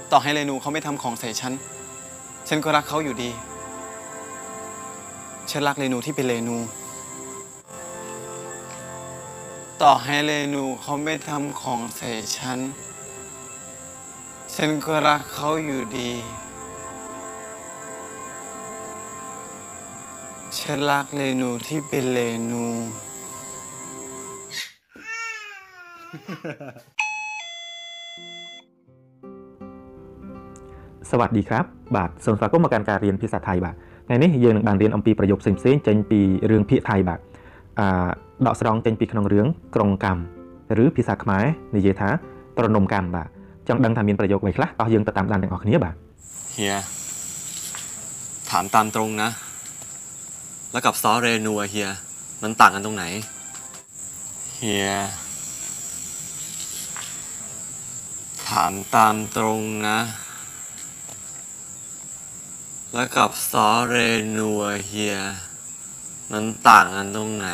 ต่อให้เรนูเขาไม่ทำของใส่ฉันก็รักเขาอยู่ดีฉันรักเรนูที่เป็นเรนูต่อให้เรนูเขาไม่ทำของใส่ฉันก็รักเขาอยู่ดีฉันรักเรนูที่เป็นเรนูสวัสดีครับบาทส่วนฝากก็มาการเรียนภาษาไทยบาทไงนี่ยังบางเรียนอมปีประโยคเซ็งๆเจนปีเรื่องพิไทยบาทดอกสรองเจนปีขนมเรื่องกรงกรรมหรือภาษาขมายในเยธาตรนมกรรมบาทจังดังทำเรียนประโยคไว้คละต่อยังตามดันแต่ออกนี้บาทเฮียถามตามตรงนะแล้วกับซอเรนูเฮียมันต่างกันตรงไหนเฮียถามตามตรงนะแล้วกับซอเรนูเฮียมันต่างกันตรงไหน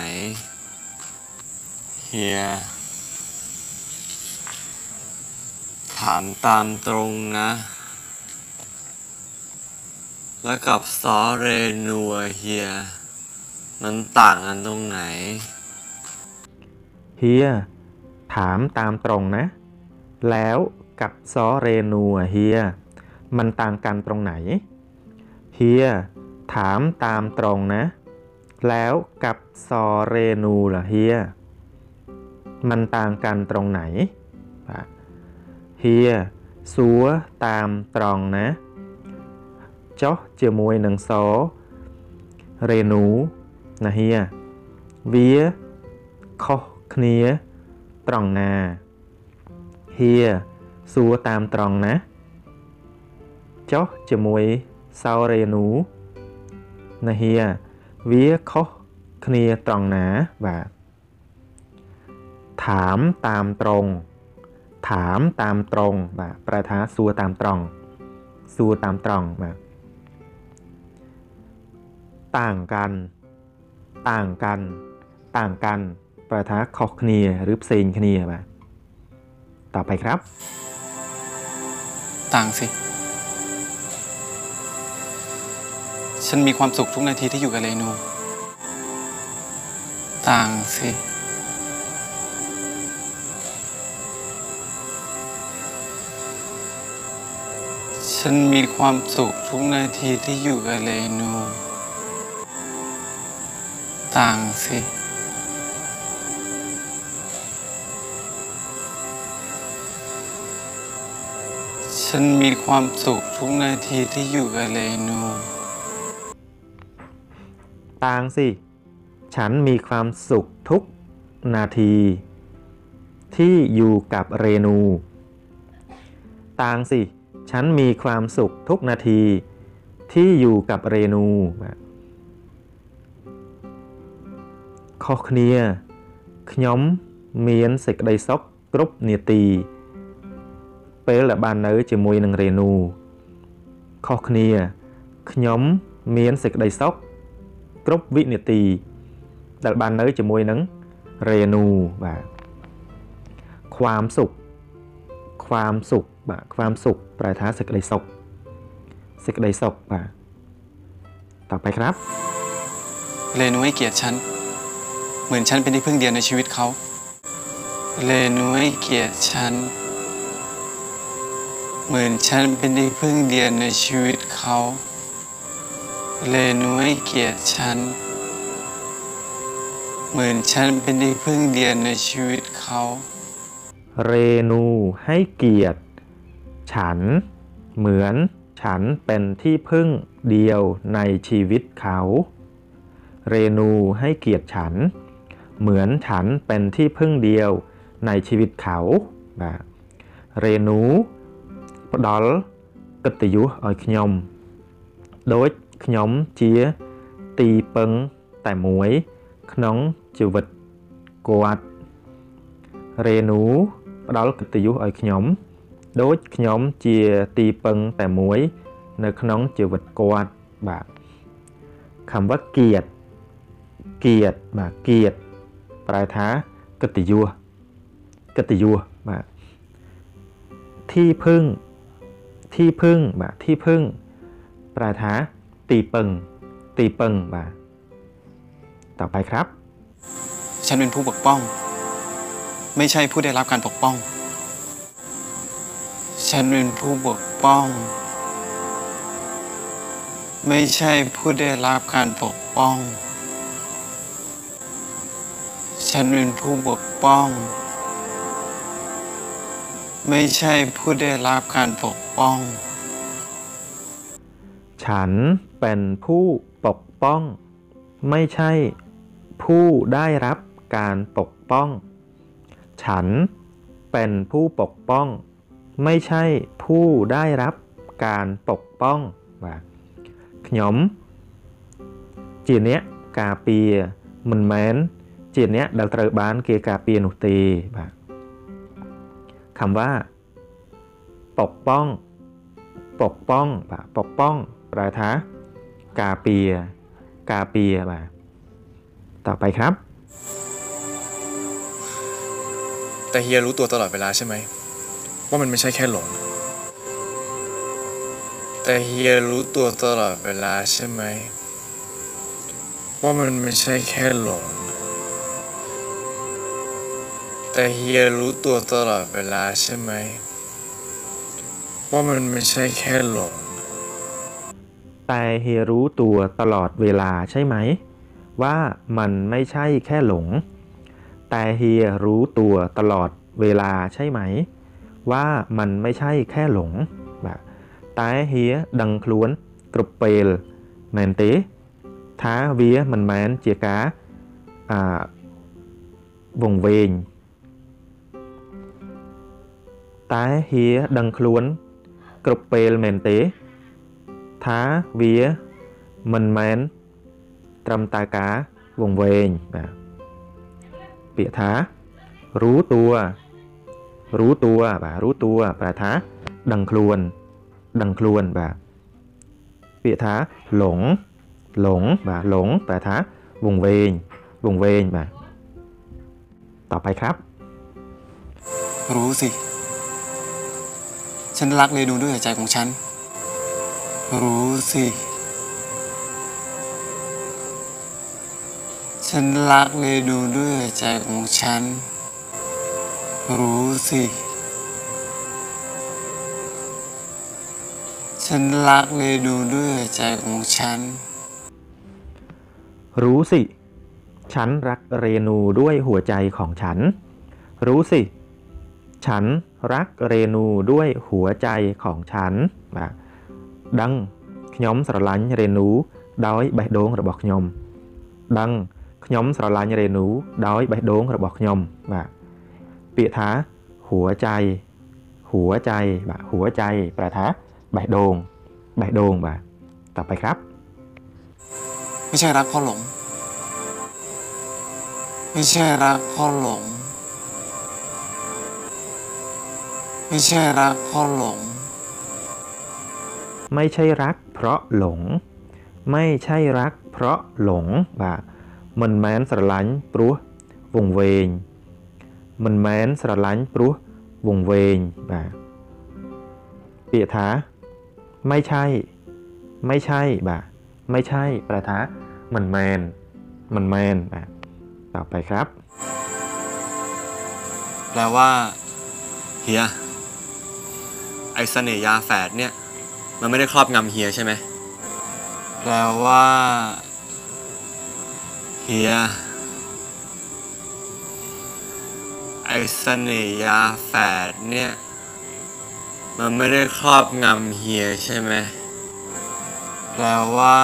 เฮียถามตามตรงนะแล้วกับซอเรนูเฮียมันต่างกันตรงไหนเฮียถามตามตรงนะแล้วกับซอเรนูเฮียมันต่างกันตรงไหนเฮียถามตามตรงนะแล้วกับซอเรนูล่ะเฮียมันต่างกันตรงไหนเฮียสัวตามตรงนะจ๊อกเจมวยหนังซอเรนูนะเฮียเวียคอเคลียตรงนาเฮียสัวตามตรงนะจ๊อกเจมวยซาเรนูนะเฮียเวียคอเคลียตรงนาบ่าถามตามตรงถามตามตรงบ่าประธาสัวตามตรงสัวตามตรงบ่าต่างกันต่างกันต่างกันประธาคอเคลียหรือเซนเคลียบ่าต่อไปครับต่างสิฉันมีความสุขทุกนาทีที่อยู่กับเรนูต่างสิฉันมีความสุขทุกนาทีที่อยู่กับเรนูต่างสิฉันมีความสุขทุกนาทีที่อยู่กับเรนูต่างสิฉันมีความสุขทุกนาทีที่อยู่กับเรนูต่างสิฉันมีความสุขทุกนาทีที่อยู่กับเรนูขอเคลียขยมเมียนเสกได้ซอกกรุบเนียตีเปลละบานเนอจะมวยหนึ่งเรนูขอเคลียขยมเมียนเสกได้ซอกกรุบวิเนียตีแต่บานเนอจะมวยหนึ่งเรนูแบบความสุขความสุขแบบความสุขปลายท้าเสกได้ซอกเสกได้ซอกแบบต่อไปครับเรนูให้เกียรติฉันเหมือนฉันเป็นที่พึ่งเดียวในชีวิตเขาเรนูให้เกียรติฉันเหมือนฉันเป็นที่พึ่งเดียวในชีวิตเขาเรนูให้เกียรติฉันเหมือนฉันเป็นที่พึ่งเดียวในชีวิตเขาเรนูให้เกียรติฉันเหมือนฉันเป็นที่พึ่งเดียวในชีวิตเขาเรนูให้เกียรติฉันเหมือนฉันเป็นที่พึ่งเดียวในชีวิตเขาเรนูផ្ដល់កិត្តិយសឲ្យខ្ញុំដូចខ្ញុំជាទីពឹងតែមួយក្នុងជីវិតគាត់เรนูផ្ដល់កិត្តិយសឲ្យខ្ញុំដូចខ្ញុំជាទីពឹងតែមួយនៅក្នុងជីវិតគាត់បាទคำว่าเกียรติเกียรติបាទเกียรติแปลថាកិត្តិយសកិត្តិយសបាទที่พึ่งที่พึ่งบ่าที่พึ่งแปลท้าตีเปิงตีเปิงบ่าต่อไปครับฉันเป็นผู้ปกป้องไม่ใช่ผู้ได้รับการปกป้องฉันเป็นผู้ปกป้องไม่ใช่ผู้ได้รับการปกป้องฉันเป็นผู้ปกป้องไม่ใช่ผู้ได้รับการปกป้องฉันเป็นผู้ปกป้องไม่ใช่ผู้ได้รับการปกป้องฉันเป็นผู้ปกป้องไม่ใช่ผู้ได้รับการปกป้องว่าขยมจีเนี้ยกาเปียมันแม้นจีเนี้ยดังตระบานเกกาเปียนุตีว่าคำว่าปกป้องปกป้องว่าปกป้องแปลท้ากาเปียกาเปียว่าต่อไปครับแต่เฮียรู้ตัวตลอดเวลาใช่ไหมว่ามันไม่ใช่แค่หลงแต่เฮียรู้ตัวตลอดเวลาใช่ไหมว่ามันไม่ใช่แค่หลงแต่เฮียรู้ตัวตลอดเวลาใช่ไหมว่ามันไม่ใช่แค่หลงแต่เฮียรู้ตัวตลอดเวลาใช่ไหมว่ามันไม่ใช่แค่หลงแต่เฮียรู้ตัวตลอดเวลาใช่ไหมว่ามันไม่ใช่แค่หลงแบบแต่เฮียดังคล้วนกรุบเปลแมนเตท้าเวียมันแมนเจียกาวงเวงแต่เฮียดังคล้วนกรุบเปลแมนเตท้าเวียมันแมนตรำตากาวงเวงแบบเปียท้ารู้ตัวรู้ตัวแปลท้าดังคลวนแบบเปียท้าหลงแบบหลงแปลท้าวงเวงแบบต่อไปครับรู้สิฉันรักเรนูด้วยหัวใจของฉันรู้สิฉันรักเรนูด้วยหัวใจของฉันรู้สิฉันรักเรนูด้วยหัวใจของฉันรู้สิฉันรักเรนูด้วยหัวใจของฉันรู้สิฉันรักเรนูด้วยหัวใจของฉันแบบดังขยมสระลันเรนูดอยใบโดงระบอกขยมดังขยมสระลันเรนูดอยใบโดงระบอกขยมแบบเปียท้าหัวใจแบบหัวใจแปลท้าใบโดงแบบต่อไปครับไม่ใช่รักเพราะหลงไม่ใช่รักเพราะหลงไม่ใช่รักเพราะหลงไม่ใช่รักเพราะหลงไม่ใช่รักเพราะหลงแบบมันแม้นสระลันปลัววงเวงมันแม้นสระลันปลัววงเวงแบบเปียท้าไม่ใช่แบบไม่ใช่แปลท้ามันแมนแบบต่อไปครับแปลว่าเฮียไอเสน่ห์ยาแฝดเนี่ยมันไม่ได้ครอบงำเฮียใช่ไหมแปลว่าเฮียไอเสน่ห์ยาแฝดเนี่ยมันไม่ได้ครอบงำเฮียใช่ไหมแปลว่า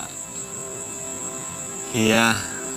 เฮีย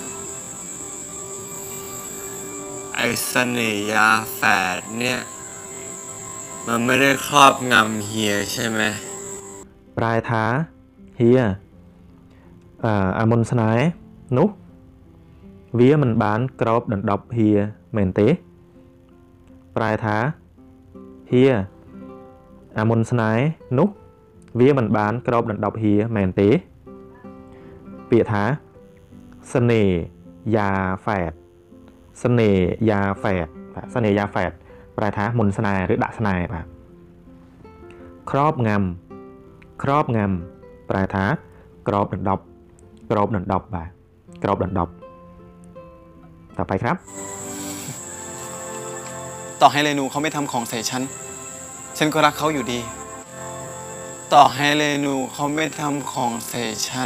ไอเสน่ห์ยาแฝดเนี่ยมันไม่ได้ครอบงำเฮียใช่ไหมปลายท้าเฮียอามนสนายนุเวียมันบานกรอบดันดอบเฮียเมนเตปลายท้าเฮียอามนสนายนุเวียมันบานกรอบดันดอบเฮียเมนเตเปียท้าเสน่ห์ยาแฝดเสน่ห์ยาแฝดปลายท้ามนสนายหรือดะสนายป่ะครอบงำครอบงำแปลท้ากรอบดันดอบกรอบดันดอบบ่ากรอบดันดอบต่อไปครับต่อให้เรนูเขาไม่ทำของใส่ฉัน ฉันก็รักเขาอยู่ดี ต่อให้เรนูเขาไม่ทำของใส่ฉัน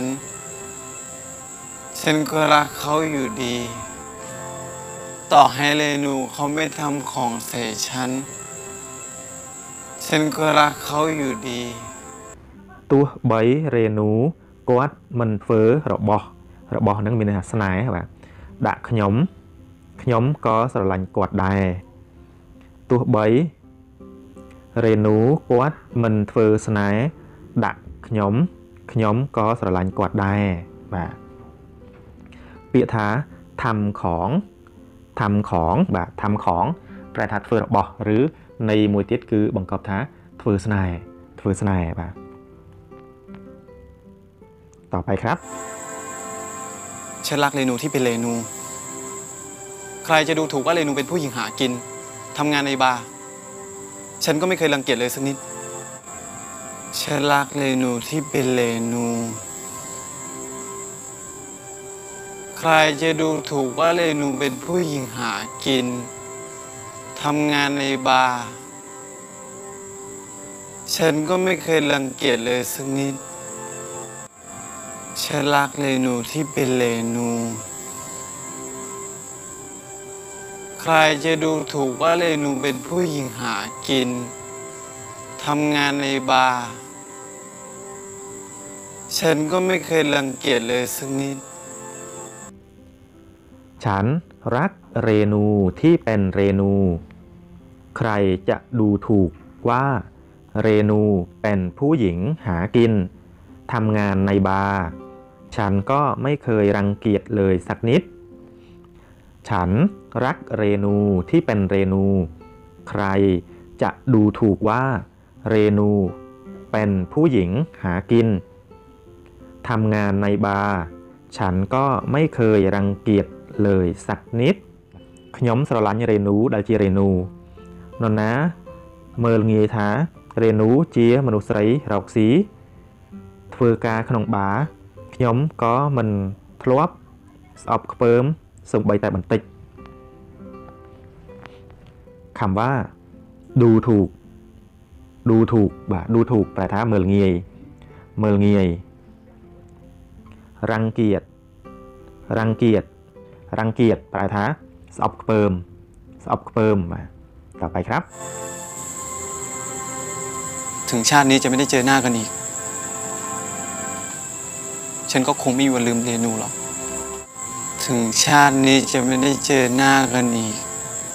ฉันก็รักเขาอยู่ดี ต่อให้เรนูเขาไม่ทำของใส่ฉัน ฉันก็รักเขาอยู่ดีទោះបីរេនូគាត់មិនធ្វើរបស់នឹងមានន័យស្នេហ៍បាទដាក់ខ្ញុំក៏ស្រឡាញ់គាត់ដែរទោះបីរេនូគាត់មិនធ្វើស្នេហ៍ដាក់ខ្ញុំក៏ស្រឡាញ់គាត់ដែរបាទពាក្យថាทำของបាទทำของប្រែថាធ្វើរបស់ឬในមួយទៀតគឺបង្កប់ថាធ្វើស្នេហ៍បាទต่อไปครับฉันรักเรนูที่เป็นเรนู ใครจะดูถูกว่าเรนูเป็นผู้หญิงหากินทำงานในบาร์ฉันก็ไม่เคยรังเกียจเลยสักนิด ฉันรักเรนูที่เป็นเรนู ใครจะดูถูกว่าเรนูเป็นผู้หญิงหากินทำงานในบาร์ฉันก็ไม่เคยรังเกียจเลยสักนิด ฉันรักเรนูที่เป็นเรนู ใครจะดูถูกว่าเรนูเป็นผู้หญิงหากินทำงานในบาร์ฉันก็ไม่เคยรังเกียจเลยสักนิดฉันรักเรนูที่เป็นเรนู ใครจะดูถูกว่าเรนูเป็นผู้หญิงหากินทำงานในบาร์ฉันก็ไม่เคยรังเกียจเลยสักนิด ฉันรักเรนูที่เป็นเรนู ใครจะดูถูกว่าเรนูเป็นผู้หญิงหากินทำงานในบาร์ฉันก็ไม่เคยรังเกียจเลยสักนิด ខ្ញុំស្រឡាញ់រេនូដែលជារេនូនរណាមើលងាយថារេនូជាមនុស្សស្រីរកស៊ីធ្វើការក្នុងបារខ្ញុំក៏មិនធ្លាប់ស្អប់ខ្ពើមសូម្បីតែបន្តិចคำว่าดูถูกបាទดูถูกแปลថាមើលងាយรังเกียจแปลថាស្អប់ខ្ពើមបាទต่อไปครับถึงชาตินี้จะไม่ได้เจอหน้ากันอีก ฉันก็คงไม่มีวันลืมเรนูหรอก ถึงชาตินี้จะไม่ได้เจอหน้ากันอีก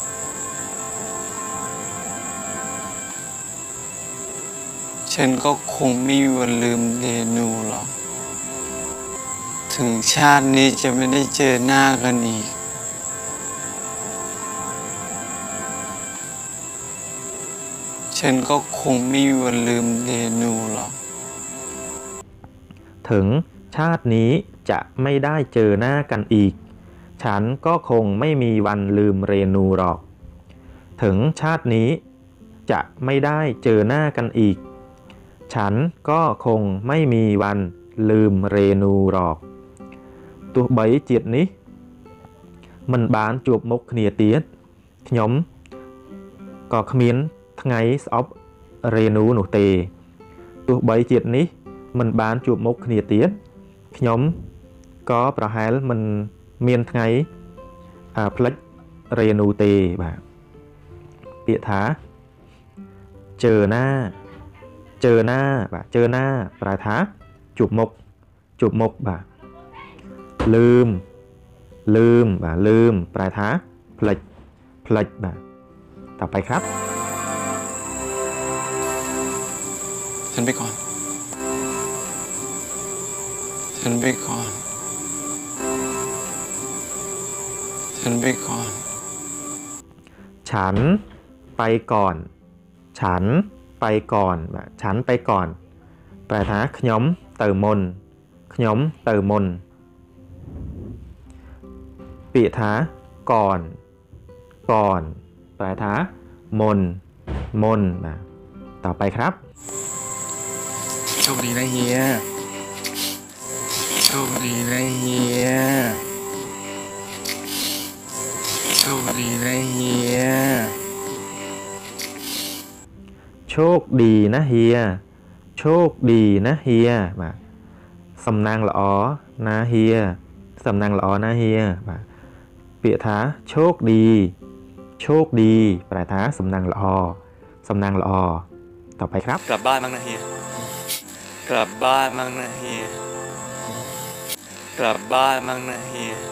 ฉันก็คงไม่มีวันลืมเรนูหรอก ถึงชาตินี้จะไม่ได้เจอหน้ากันอีก ฉันก็คงไม่มีวันลืมเรนูหรอกถึงชาตินี้จะไม่ได้เจอหน้ากันอีก ฉันก็คงไม่มีวันลืมเรนูหรอก ถึงชาตินี้จะไม่ได้เจอหน้ากันอีก ฉันก็คงไม่มีวันลืมเรนูหรอก ទោះបីជាតិនេះមិនបានជួបមុខគ្នាទៀតខ្ញុំក៏គ្មានថ្ងៃស្អប់រេនូនោះទេទោះបីជាតិនេះមិនបានជួបមុខគ្នាទៀតខ្ញុំក៏ប្រហែលមិនមានថ្ងៃផ្លិចរេនូទេបាទពាក្យថាเจอหน้าបាទเจอหน้าប្រែថាជួបមុខបាទลืมបាទลืมแปลថាផ្លិចបាទต่อไปครับฉันไปก่อน ฉันไปก่อน ฉันไปก่อนฉันไปก่อนបាទฉันไปก่อนแปลថាខ្ញុំទៅមុនពាក្យថាก่อนแปลថាមុនបាទต่อไปครับคดีนะเฮียโชคดีนะเฮียโชคดีนะเฮียโชคดีนะเฮียโชคดีนะเฮียបាទសំណាងល្អណាเฮียសំណាងល្អណាเฮียបាទពាក្ยថាโชคดีโชคดีแปลថាសំណាងល្អសំណាងល្អต่อไปครับกลับบ้านบ้างนะเฮีย กลับบ้านบ้างนะเฮีย กลับบ้านบ้างนะเฮีย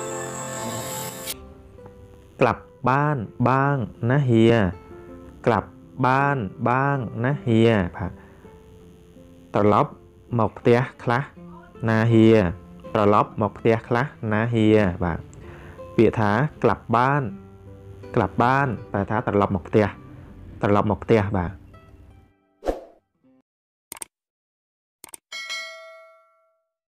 กลับบ้านบ้างนะเฮียกลับบ้านบ้างนะเฮียបាទត្រឡប់មកផ្ទះខ្លះណាเฮียត្រឡប់មកផ្ទះខ្លះណាเฮียបាទពាក្យថាกลับบ้านแปลថាត្រឡប់មកផ្ទះត្រឡប់មកផ្ទះបាទ